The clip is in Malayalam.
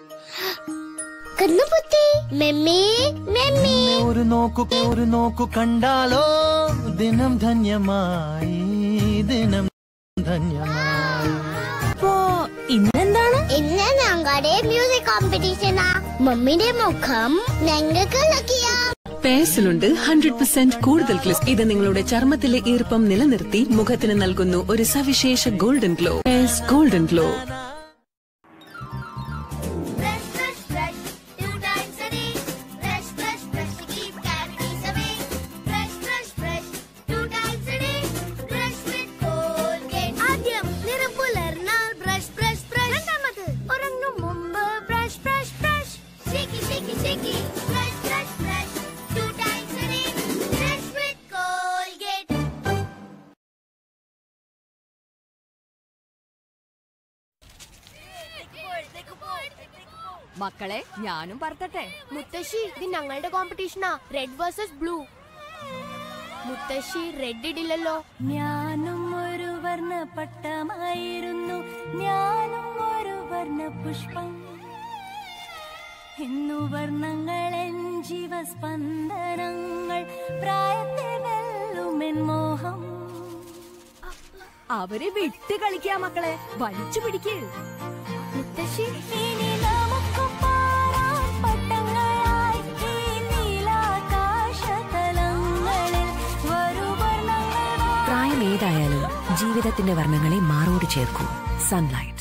കണ്ണുപൊത്തി മെമ്മി മെമ്മി ഒരു നോക്കു കണ്ടാലോ ദിനം ധന്യമായി ദിനം ധന്യമായി. ഇന്നെന്താണ്? ഇന്ന് ഞങ്ങളുടെ മ്യൂസിക് കോമ്പറ്റീഷനാ. മമ്മിയുടെ മുഖം ഞങ്ങൾക്ക് പേഴ്സിലുണ്ട് 100% കൂടുതൽ ഗ്ലിസ്. ഇത് നിങ്ങളുടെ ചർമ്മത്തിലെ ഈർപ്പം നിലനിർത്തി മുഖത്തിന് നൽകുന്നു ഒരു സവിശേഷ golden glow. Pears golden glow. മക്കളെ ഞാനും പറത്തട്ടെ. മുത്തശ്ശി ഇത് ഞങ്ങളുടെ കോമ്പറ്റീഷനാ. Red versus blue. മുത്തശ്ശി റെഡ് ഇടില്ലല്ലോ. ഞാനും ഒരു വർണ്ണ പട്ടമായിരുന്നു, ഞാനും ഒരു വർണ്ണ പുഷ്പം. ഇന്നു വർണ്ണങ്ങളെൻ ജീവസ്പന്ദനങ്ങൾ, പ്രായത്തെ വെല്ലുമെൻ മോഹം. അവരെ വിട്ട് കളിക്കാ മക്കളെ, വലിച്ചു പിടിക്ക്. മുത്തശ്ശി ഇനി നമുക്ക് പാറാം പട്ടങ്ങളായി ഈ നീലാകാശതലങ്ങളിൽ. വരൂ വർണ്ണങ്ങൾ. പ്രായം ഏതായാലും ജീവിതത്തിന്റെ വർണ്ണങ്ങളെ മാറോട് ചേർക്കൂ. സൺലൈറ്റ്.